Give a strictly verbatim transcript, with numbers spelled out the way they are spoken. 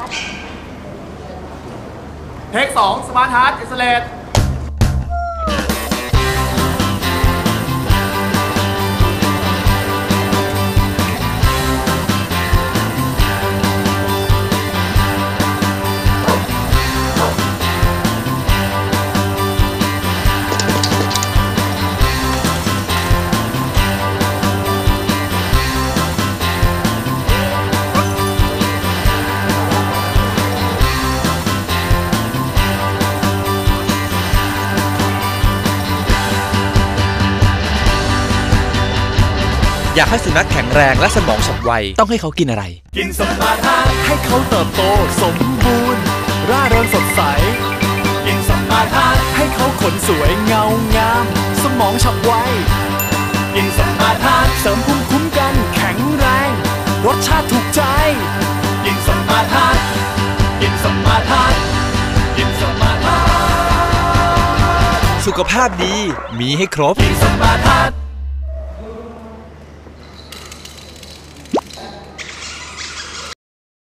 เทคสองสมาร์ทฮาร์ดอิสเลตอยากให้สุนัขแข็งแรงและสมองฉับไวต้องให้เขากินอะไรกินสมาร์ทฮาร์ทให้เขาเติบโตสมบูรณ์ร่าเริงสดใสกินสมาร์ทฮาร์ทให้เขาขนสวยเงางามสมองฉับไวกินสมาร์ทฮาร์ทเสริมภูมิคุ้มกันแข็งแรงรสชาติถูกใจกินสมาร์ทฮาร์ทกินสมาร์ทฮาร์ทกินสมาร์ทฮาร์ทสุขภาพดีมีให้ครบกินสมาร์ทฮาร์ท